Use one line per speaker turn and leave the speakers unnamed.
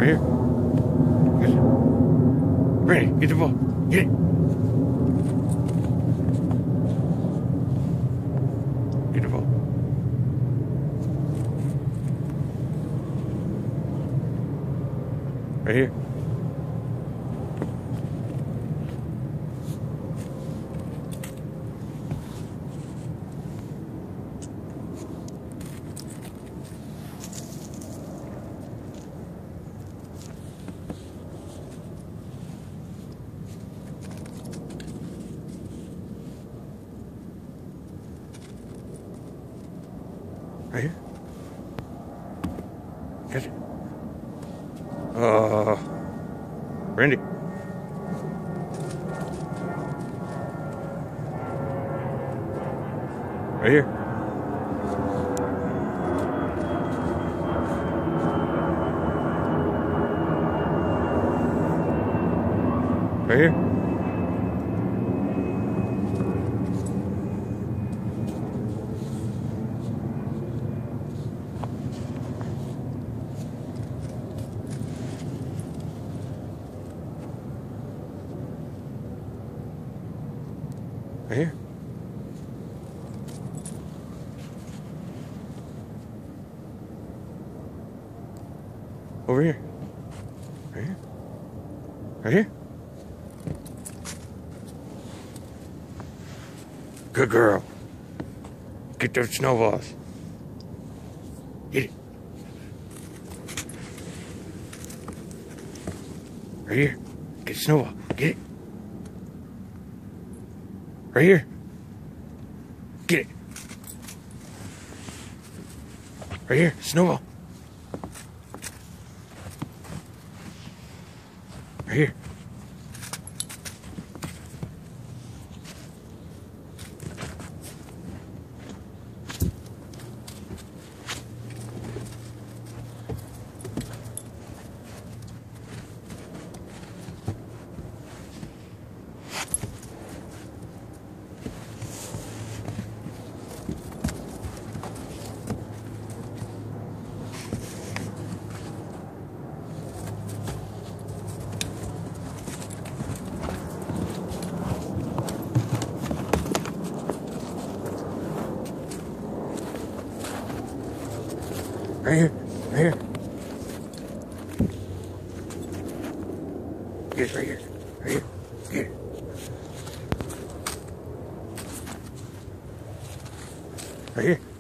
Right here. Get it. Brandy, get the ball. Get it. Get the ball. Right here. Right here. Catch it. Brandy. Right here. Right here. Right here. Over here. Right here. Right here. Good girl. Get those snowballs. Get it. Right here. Get a snowball. Get it. Right here. Get it. Right here. Snowball. Right here. Right here. Right here. Get it right here. Right here. Get it. Right here.